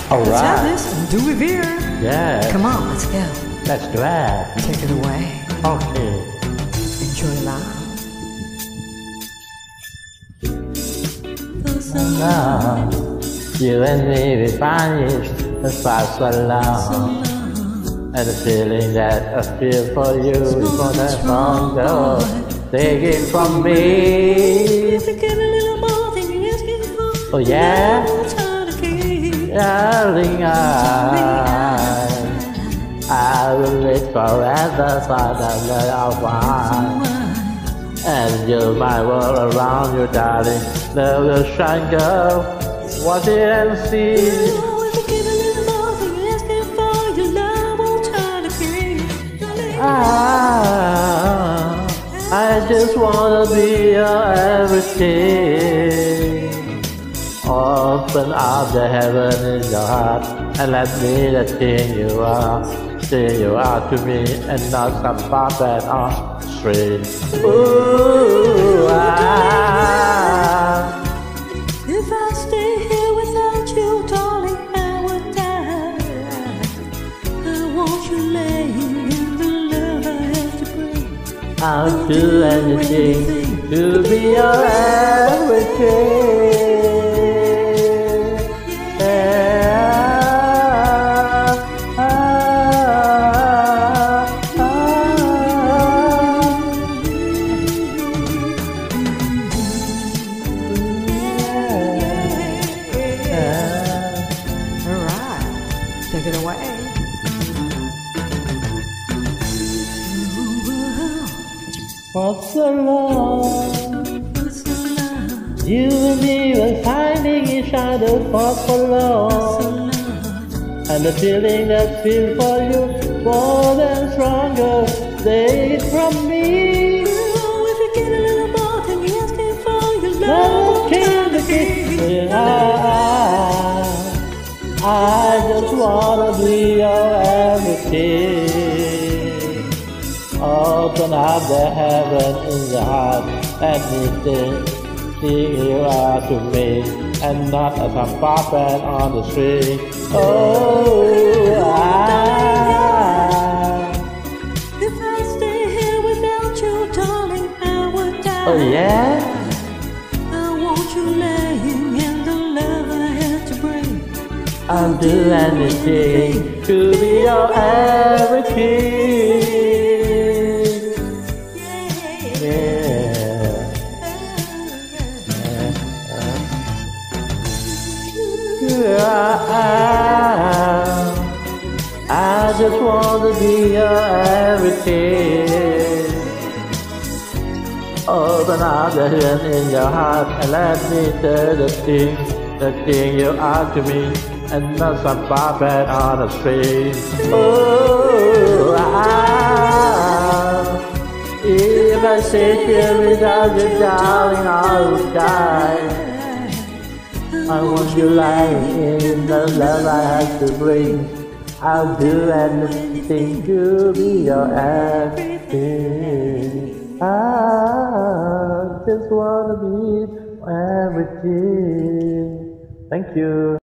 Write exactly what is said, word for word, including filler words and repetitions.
All let's right. have this and do it here. Yeah. Come on, let's go. Let's do it. Take it away. Okay. Enjoy life. Love. You and me, we find it the fast so long. And the feeling that I feel for you is more than stronger. Take it from me. If you get a little more than you're asking for, Oh yeah? Darling, Darling, I, I will live forever for the love of mine. And you're my world around you, darling. Love will shine, girl. Watch it and see. Ah, I just wanna be your everything. Open up the heaven in your heart and let me the thing you are. Thing you are to me and not some puppet on the string. Ooh, ah. if I stay here without you, darling, I would die. I want you laying in the love I have to bring. I'll do anything to be your everything. Take it away. What's so long? You and me were finding each other for so long. And the feeling that I feel for you more than stronger. Take it from me. Oh, if you get a little more than you're asking for, your love Love will came turn to the key. kiss. I just wanna be your everything. Open up the heaven in your heart. Anything, think you are to me, and not as a puppet on the string. Oh, I, if I stay here without you, darling, I would die. oh yeah. I want you laying in the love I have to bring. I'll do anything to be your everything. Yeah. Yeah. I just want to be your everything. Open up the heaven in your heart and let me tell the thing, the thing you are to me. And not some puppet on a string. Oh, ah, if I sit here without you, darling, I will die. I want you lying in the love I have to bring. I'll do anything to be your everything. I just wanna be everything. Thank you.